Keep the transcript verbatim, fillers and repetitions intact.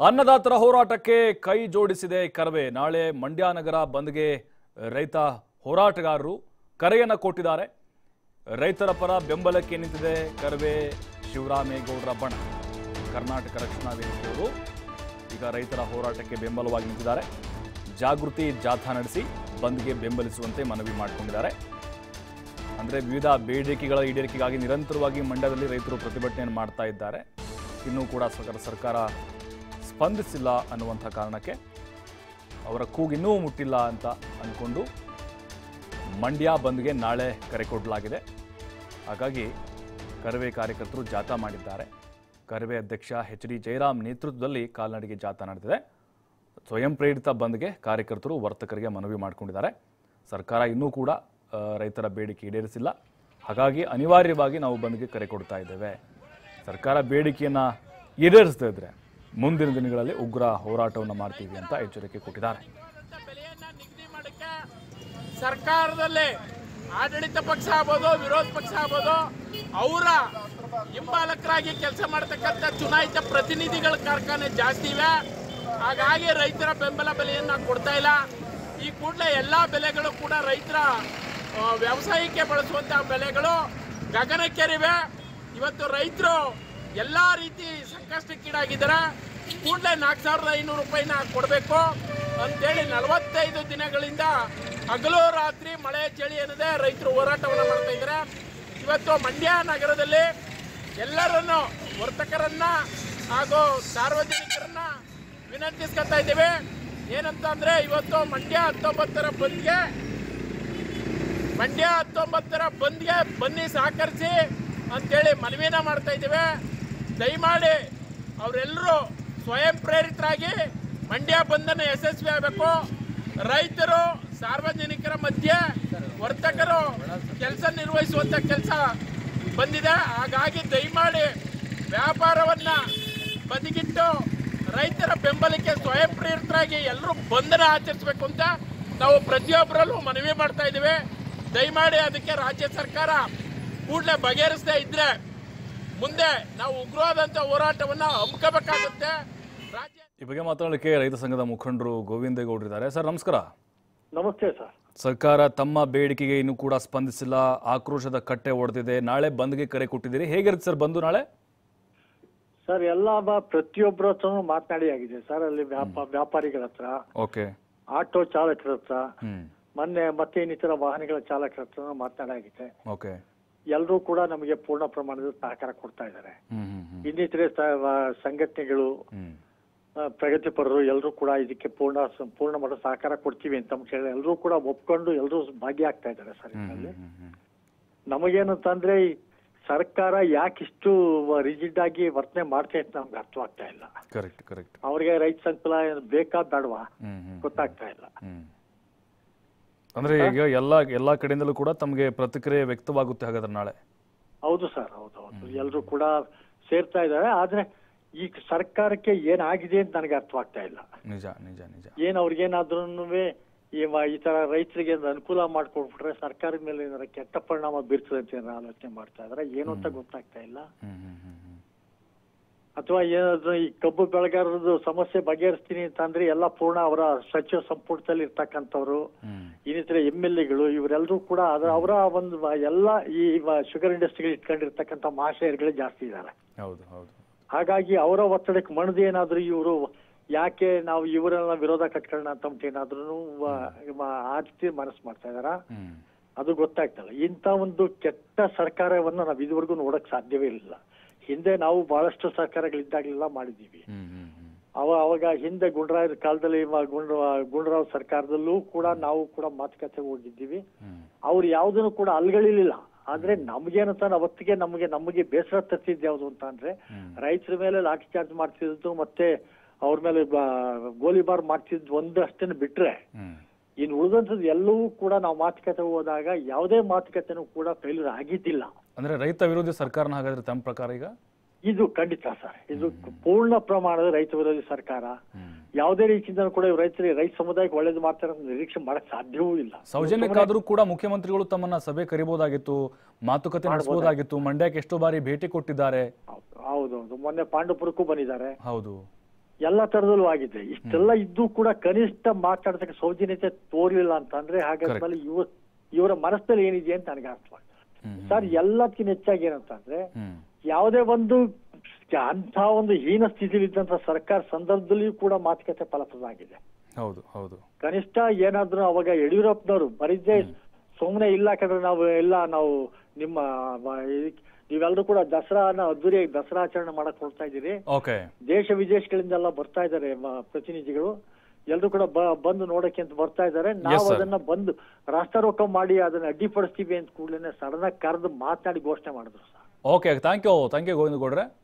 ಅನ್ನದಾತರ ಹೋರಾಟಕ್ಕೆ ಕೈ ಜೋಡಿಸಿದೆ ಕರವೇ. ನಾಳೆ ಮಂಡ್ಯ ನಗರ ಬಂದ್ಗೆ ರೈತ ಹೋರಾಟಗಾರರು ಕರೆಯನ್ನು ಕೊಟ್ಟಿದ್ದಾರೆ. ರೈತರ ಪರ ಬೆಂಬಲಕ್ಕೆ ನಿಂತಿದೆ ಕರವೇ ಶಿವರಾಮೇಗೌಡರ ಬಣ. ಕರ್ನಾಟಕ ರಕ್ಷಣಾ ವೇದಿಕೆಯವರು ಈಗ ರೈತರ ಹೋರಾಟಕ್ಕೆ ಬೆಂಬಲವಾಗಿ ನಿಂತಿದ್ದಾರೆ. ಜಾಗೃತಿ ಜಾಥಾ ನಡೆಸಿ ಬಂದ್ಗೆ ಬೆಂಬಲಿಸುವಂತೆ ಮನವಿ ಮಾಡಿಕೊಂಡಿದ್ದಾರೆ. ಅಂದರೆ ವಿವಿಧ ಬೇಡಿಕೆಗಳ ಈಡೇರಿಕೆಗಾಗಿ ನಿರಂತರವಾಗಿ ಮಂಡ್ಯದಲ್ಲಿ ರೈತರು ಪ್ರತಿಭಟನೆಯನ್ನು ಮಾಡ್ತಾ ಇದ್ದಾರೆ. ಇನ್ನೂ ಕೂಡ ಸರ್ಕಾರ ಸ್ಪಂದಿಸಿಲ್ಲ ಅನ್ನುವಂಥ ಕಾರಣಕ್ಕೆ ಅವರ ಕೂಗು ಇನ್ನೂ ಮುಟ್ಟಿಲ್ಲ ಅಂತ ಅಂದ್ಕೊಂಡು ಮಂಡ್ಯ ಬಂದ್ಗೆ ನಾಳೆ ಕರೆ ಕೊಡಲಾಗಿದೆ. ಹಾಗಾಗಿ ಕರವೇ ಕಾರ್ಯಕರ್ತರು ಜಾಥಾ ಮಾಡಿದ್ದಾರೆ. ಕರವೇ ಅಧ್ಯಕ್ಷ ಎಚ್ ಡಿ ಜಯರಾಮ್ ನೇತೃತ್ವದಲ್ಲಿ ಕಾಲ್ನಡಿಗೆ ಜಾಥಾ ನಡೆದಿದೆ. ಸ್ವಯಂ ಪ್ರೇರಿತ ಬಂದ್ಗೆ ಕಾರ್ಯಕರ್ತರು ವರ್ತಕರಿಗೆ ಮನವಿ ಮಾಡಿಕೊಂಡಿದ್ದಾರೆ. ಸರ್ಕಾರ ಇನ್ನೂ ಕೂಡ ರೈತರ ಬೇಡಿಕೆ ಈಡೇರಿಸಿಲ್ಲ. ಹಾಗಾಗಿ ಅನಿವಾರ್ಯವಾಗಿ ನಾವು ಬಂದ್ಗೆ ಕರೆ ಕೊಡ್ತಾ ಇದ್ದೇವೆ. ಸರ್ಕಾರ ಬೇಡಿಕೆಯನ್ನು ಈಡೇರಿಸ್ತಾ ಇದ್ರೆ ಮುಂದಿನ ದಿನಗಳಲ್ಲಿ ಉಗ್ರ ಹೋರಾಟವನ್ನು ಮಾಡ್ತೀವಿ ಅಂತ ಎಚ್ಚರಿಕೆ ಕೊಟ್ಟಿದ್ದಾರೆ. ಸರ್ಕಾರದಲ್ಲಿ ಆಡಳಿತ ಪಕ್ಷ ಆಗ್ಬೋದು, ವಿರೋಧ ಪಕ್ಷ ಆಗ್ಬೋದು, ಅವರ ಹಿಂಬಾಲಕರಾಗಿ ಕೆಲಸ ಮಾಡ್ತಕ್ಕಂಥ ಚುನಾಯಿತ ಪ್ರತಿನಿಧಿಗಳ ಕಾರ್ಖಾನೆ ಜಾಸ್ತಿ ಇವೆ. ಹಾಗಾಗಿ ರೈತರ ಬೆಂಬಲ ಬೆಲೆಯನ್ನು ಕೊಡ್ತಾ ಇಲ್ಲ. ಈ ಕೂಡಲೇ ಎಲ್ಲ ಬೆಲೆಗಳು ಕೂಡ ರೈತರ ವ್ಯವಸಾಯಕ್ಕೆ ಬಳಸುವಂತಹ ಬೆಲೆಗಳು ಗಗನಕ್ಕೇರಿವೆ. ಇವತ್ತು ರೈತರು ಎಲ್ಲ ರೀತಿ ಸಂಕಷ್ಟಕ್ಕೀಡಾಗಿದ್ದಾರೆ. ಕೂಡಲೇ ನಾಲ್ಕು ಸಾವಿರದ ಐನೂರು ರೂಪಾಯಿನ ಕೊಡಬೇಕು ಅಂತೇಳಿ ನಲವತ್ತೈದು ದಿನಗಳಿಂದ ಹಗಲು ರಾತ್ರಿ ಮಳೆ ಚಳಿ ಅನ್ನದೇ ರೈತರು ಹೋರಾಟವನ್ನು ಮಾಡ್ತಾ ಇದ್ದಾರೆ. ಇವತ್ತು ಮಂಡ್ಯ ನಗರದಲ್ಲಿ ಎಲ್ಲರನ್ನು ವರ್ತಕರನ್ನ ಹಾಗೂ ಸಾರ್ವಜನಿಕರನ್ನ ವಿನಂತಿಸ್ಕೊತಾ ಇದ್ದೇವೆ. ಏನಂತಂದ್ರೆ ಇವತ್ತು ಮಂಡ್ಯ ಹತ್ತೊಂಬತ್ತರ ಬಂದ್ಗೆ ಮಂಡ್ಯ ಹತ್ತೊಂಬತ್ತರ ಬಂದ್ಗೆ ಬನ್ನಿ ಸಹಕರಿಸಿ ಅಂತೇಳಿ ಮನವಿನ ಮಾಡ್ತಾ ಇದ್ದೇವೆ. ದಯಮಾಡಿ ಅವರೆಲ್ಲರೂ ಸ್ವಯಂ ಪ್ರೇರಿತರಾಗಿ ಮಂಡ್ಯ ಬಂದನ್ನು ಯಶಸ್ವಿ ಆಗಬೇಕು. ರೈತರು ಸಾರ್ವಜನಿಕರ ಮಧ್ಯೆ ವರ್ತಕರು ಕೆಲಸ ನಿರ್ವಹಿಸುವಂತ ಕೆಲಸ ಬಂದಿದೆ. ಹಾಗಾಗಿ ದಯಮಾಡಿ ವ್ಯಾಪಾರವನ್ನ ಬದಿಗಿಟ್ಟು ರೈತರ ಬೆಂಬಲಕ್ಕೆ ಸ್ವಯಂ ಪ್ರೇರಿತರಾಗಿ ಎಲ್ಲರೂ ಬಂಧನ ಆಚರಿಸಬೇಕು ಅಂತ ನಾವು ಪ್ರತಿಯೊಬ್ಬರಲ್ಲೂ ಮನವಿ ಮಾಡ್ತಾ ಇದ್ದೀವಿ. ದಯಮಾಡಿ ಅದಕ್ಕೆ ರಾಜ್ಯ ಸರ್ಕಾರ ಕೂಡಲೇ ಬಗೆಹರಿಸದೇ ಇದ್ರೆ ಮುಂದೆ ನಾವು ಉಗ್ರವಾದಂತ ಹೋರಾಟವನ್ನ ಹಮ್ಮಿಕಬೇಕಾಗುತ್ತೆ. ರಾಜ್ಯ ಈ ಬಗ್ಗೆ ಮಾತಾಡಲಿಕ್ಕೆ ರೈತ ಸಂಘದ ಮುಖಂಡರು ಗೋವಿಂದೇಗೌಡರಿದ್ದಾರೆ. ಸರ್ ನಮಸ್ಕಾರ. ನಮಸ್ತೆ ಸರ್. ಸರ್ಕಾರ ತಮ್ಮ ಬೇಡಿಕೆಗೆ ಇನ್ನೂ ಕೂಡ ಸ್ಪಂದಿಸಿಲ್ಲ. ಆಕ್ರೋಶದ ಕಟ್ಟೆ ಒಡೆದಿದೆ. ನಾಳೆ ಬಂದ್ಗೆ ಕರೆ ಕೊಟ್ಟಿದ್ದೀರಿ. ಹೇಗಿರುತ್ತೆ ಸರ್ ಬಂದು ನಾಳೆ? ಸರ್ ಎಲ್ಲ ಪ್ರತಿಯೊಬ್ಬರ ಹತ್ರ ಮಾತನಾಡಿ ಆಗಿದೆ ಸರ್. ಅಲ್ಲಿ ವ್ಯಾಪಾರಿಗಳ ಹತ್ರ, ಓಕೆ, ಆಟೋ ಚಾಲಕರ ಹತ್ರ, ಮೊನ್ನೆ ಮತ್ತೆ ಇನ್ನಿತರ ವಾಹನಗಳ ಚಾಲಕರ ಹತ್ರ ಮಾತನಾಡಾಗಿದೆ. ಓಕೆ, ಎಲ್ಲರೂ ಕೂಡ ನಮಗೆ ಪೂರ್ಣ ಪ್ರಮಾಣದ ಸಹಕಾರ ಕೊಡ್ತಾ ಇದ್ದಾರೆ. ಇನ್ನಿತರೆ ಸಂಘಟನೆಗಳು, ಪ್ರಗತಿಪರರು ಎಲ್ಲರೂ ಕೂಡ ಇದಕ್ಕೆ ಪೂರ್ಣ ಪೂರ್ಣ ಮಟ್ಟ ಸಹಕಾರ ಕೊಡ್ತೀವಿ ಅಂತ ಹೇಳಿ ಎಲ್ಲರೂ ಕೂಡ ಒಪ್ಕೊಂಡು ಎಲ್ಲರೂ ಭಾಗಿಯಾಗ್ತಾ ಇದ್ದಾರೆ ಸರ್. ಇದರಲ್ಲಿ ನಮಗೇನಂತಂದ್ರೆ ಸರ್ಕಾರ ಯಾಕಿಷ್ಟು ರಿಜಿಡ್ ಆಗಿ ವರ್ತನೆ ಮಾಡ್ತಾ ಅಂತ ನಮ್ಗೆ ಅರ್ಥವಾಗ್ತಾ ಇಲ್ಲ. ಕರೆಕ್ಟ್ ಕರೆಕ್ಟ್ ಅವ್ರಿಗೆ ರೈತ ಸಂಕಲ ಬೇಕಾ ಬೇಡವಾ ಗೊತ್ತಾಗ್ತಾ ಇಲ್ಲ. ಅಂದ್ರೆ ಈಗ ಎಲ್ಲಾ ಎಲ್ಲಾ ಕಡೆಯಿಂದಲೂ ಕೂಡ ತಮಗೆ ಪ್ರತಿಕ್ರಿಯೆ ವ್ಯಕ್ತವಾಗುತ್ತೆ ಹಾಗಾದ್ರೆ ನಾಳೆ? ಹೌದು ಸರ್, ಹೌದು ಹೌದು ಎಲ್ಲರೂ ಕೂಡ ಸೇರ್ತಾ ಇದ್ದಾರೆ. ಆದ್ರೆ ಈ ಸರ್ಕಾರಕ್ಕೆ ಏನಾಗಿದೆ ಅಂತ ನನಗೆ ಅರ್ಥವಾಗ್ತಾ ಇಲ್ಲ. ನಿಜ ನಿಜ ನಿಜ ಏನ್ ಅವ್ರಿಗೇನಾದ್ರೂ ಈ ತರ ರೈತರಿಗೆ ಅನುಕೂಲ ಮಾಡ್ಕೊಟ್ಬಿಟ್ರೆ ಸರ್ಕಾರದ ಮೇಲೆ ಏನಾರ ಕೆಟ್ಟ ಪರಿಣಾಮ ಬೀರ್ತದೆ ಅಂತ ಏನಾರ ಆಲೋಚನೆ ಮಾಡ್ತಾ ಇದಾರೆ ಏನು ಅಂತ ಗೊತ್ತಾಗ್ತಾ ಇಲ್ಲ. ಅಥವಾ ಏನಾದ್ರು ಈ ಕಬ್ಬು ಬೆಳೆಗಾರರದ್ದು ಸಮಸ್ಯೆ ಬಗೆಹರಿಸ್ತೀನಿ ಅಂತಂದ್ರೆ ಎಲ್ಲ ಪೂರ್ಣ ಅವರ ಸಚಿವ ಸಂಪುಟದಲ್ಲಿ ಇರ್ತಕ್ಕಂಥವ್ರು, ಇನ್ನಿತರ ಎಂ ಎಲ್ ಎಗಳು ಇವರೆಲ್ಲರೂ ಕೂಡ ಅದ್ರ ಅವರ ಒಂದು ಎಲ್ಲ ಈ ಶುಗರ್ ಇಂಡಸ್ಟ್ರಿಗಳು ಇಟ್ಕೊಂಡಿರ್ತಕ್ಕಂಥ ಮಹಾಶಯರುಗಳೇ ಜಾಸ್ತಿ ಇದ್ದಾರೆ. ಹೌದು ಹೌದು ಹಾಗಾಗಿ ಅವರ ಒತ್ತಡಕ್ಕೆ ಮಣದು ಏನಾದ್ರು ಇವರು ಯಾಕೆ ನಾವು ಇವರೆಲ್ಲ ವಿರೋಧ ಕಟ್ಕೊಳ್ಳೋಣ ಅಂತ ಏನಾದ್ರೂ ಆರ್ತಿ ಮನಸ್ಸು ಮಾಡ್ತಾ ಇದಾರ ಅದು ಗೊತ್ತಾಗ್ತಲ್ಲ. ಇಂಥ ಒಂದು ಕೆಟ್ಟ ಸರ್ಕಾರವನ್ನ ನಾವು ಇದುವರೆಗೂ ನೋಡಕ್ ಸಾಧ್ಯವೇ ಇಲ್ಲ. ಹಿಂದೆ ನಾವು ಬಹಳಷ್ಟು ಸರ್ಕಾರಗಳಿದ್ದಾಗಲೆಲ್ಲ ಮಾಡಿದೀವಿ. ಅವ ಅವಾಗ ಹಿಂದೆ ಗುಂಡ್ರಾಯರ ಕಾಲದಲ್ಲಿ ಗುಂಡ ಗುಂಡರಾವ್ ಸರ್ಕಾರದಲ್ಲೂ ಕೂಡ ನಾವು ಕೂಡ ಮಾತುಕತೆ ಹೋಗಿದ್ದೀವಿ. ಅವ್ರು ಯಾವ್ದನ್ನು ಕೂಡ ಅಲ್ಗಳಿಲಿಲ್ಲ. ಆದ್ರೆ ನಮ್ಗೇನಂತ ಅವತ್ತಿಗೆ ನಮಗೆ ನಮಗೆ ಬೇಸರ ತರ್ತಿದ್ ಯಾವ್ದು ಅಂತ ಅಂದ್ರೆ ರೈತರ ಮೇಲೆ ಲಾಠಿ ಚಾರ್ಜ್ ಮಾಡ್ತಿದ್ದು ಮತ್ತೆ ಅವ್ರ ಮೇಲೆ ಗೋಲಿಬಾರ್ ಮಾಡ್ತಿದ್ದು ಒಂದು ಅಷ್ಟೇನು ಬಿಟ್ರೆ ಇನ್ ಉಳಿದಂಥದ್ದು ಎಲ್ಲವೂ ಕೂಡ ನಾವು ಮಾತುಕತೆ ಹೋದಾಗ ಯಾವುದೇ ಮಾತುಕತೆನೂ ಕೂಡ ಫೇಲ್ಯೂರ್ ಆಗಿದ್ದಿಲ್ಲ. ಅಂದ್ರೆ ರೈತ ವಿರೋಧಿ ಸರ್ಕಾರನ ಹಾಗಾದ್ರೆ ತಮ್ಮ ಪ್ರಕಾರ ಈಗ ಇದು ಖಂಡಿತ ಸರ್, ಇದು ಪೂರ್ಣ ಪ್ರಮಾಣದ ರೈತ ವಿರೋಧಿ ಸರ್ಕಾರ. ಯಾವುದೇ ರೀತಿಯಿಂದ ಕೂಡ ರೈತರಿಗೆ ರೈತ ಸಮುದಾಯಕ್ಕೆ ಒಳ್ಳೇದು ಮಾಡ್ತಾರೆ ನಿರೀಕ್ಷೆ ಮಾಡಕ್ ಸಾಧ್ಯವೂ ಇಲ್ಲ. ಸೌಜನ್ಯಕ್ಕಾದ್ರೂ ಕೂಡ ಮುಖ್ಯಮಂತ್ರಿಗಳು ತಮ್ಮನ್ನ ಸಭೆ ಕರಿಬಹುದಾಗಿತ್ತು, ಮಾತುಕತೆ ನಡೆಸಬಹುದಾಗಿತ್ತು. ಮಂಡ್ಯಕ್ಕೆ ಎಷ್ಟೋ ಬಾರಿ ಭೇಟಿ ಕೊಟ್ಟಿದ್ದಾರೆ. ಹೌದೌದು, ಮೊನ್ನೆ ಪಾಂಡವಪುರಕ್ಕೂ ಬಂದಿದ್ದಾರೆ. ಹೌದು, ಎಲ್ಲ ತರದಲ್ಲೂ ಆಗಿದೆ. ಇಷ್ಟೆಲ್ಲ ಇದ್ದು ಕೂಡ ಕನಿಷ್ಠ ಮಾತಾಡೋದಕ್ಕೆ ಸೌಜನ್ಯತೆ ತೋರ್ಲಿಲ್ಲ ಅಂತ ಅಂದ್ರೆ ಹಾಗಾದ್ಮೇಲೆ ಇವ ಇವರ ಮನಸ್ಸಲ್ಲಿ ಏನಿದೆ ಅಂತ ನನಗೆ ಅರ್ಥವಾಗ್ತದೆ ಸರ್. ಎಲ್ಲದಕ್ಕಿಂತ ಹೆಚ್ಚಾಗಿ ಏನಂತಂದ್ರೆ ಯಾವುದೇ ಒಂದು ಅಂತ ಒಂದು ಹೀನ ಸ್ಥಿತಿಲಿದ್ದಂತ ಸರ್ಕಾರ ಸಂದರ್ಭದಲ್ಲಿಯೂ ಕೂಡ ಮಾತುಕತೆ ಫಲಪ್ರದ ಆಗಿದೆ. ಹೌದು ಹೌದು. ಕನಿಷ್ಠ ಏನಾದ್ರು ಅವಾಗ ಯಡಿಯೂರಪ್ಪನವರು ಬರಿದ್ದೆ ಸುಮ್ಮನೆ ಇಲ್ಲ ಕಡೆ ನಾವು ಎಲ್ಲ ನಾವು ನಿಮ್ಮ ನೀವೆಲ್ಲರೂ ಕೂಡ ದಸರಾನ ಅದ್ದೂರಿಯಾಗಿ ದಸರಾ ಆಚರಣೆ ಮಾಡಕ್ ಹೊರಡ್ತಾ ಇದ್ದೀರಿ, ದೇಶ ವಿದೇಶಗಳಿಂದೆಲ್ಲ ಬರ್ತಾ ಇದ್ದಾರೆ ಪ್ರತಿನಿಧಿಗಳು, ಎಲ್ರು ಕೂಡ ಬಂದು ನೋಡಕ್ಕೆ ಅಂತ ಬರ್ತಾ ಇದ್ದಾರೆ. ನಾವು ಅದನ್ನ ಬಂದು ರಾಷ್ಟ್ರಾರೋಪ ಮಾಡಿ ಅದನ್ನ ಅಡ್ಡಿಪಡಿಸ್ತೀವಿ ಅಂತ ಕೂಡಲೇ ಸಡನ್ ಆಗಿ ಕರೆದು ಮಾತನಾಡಿ ಘೋಷಣೆ ಮಾಡಿದ್ರು sir. Okay, thank you thank you Govinda ಗೌಡ್ರೆ.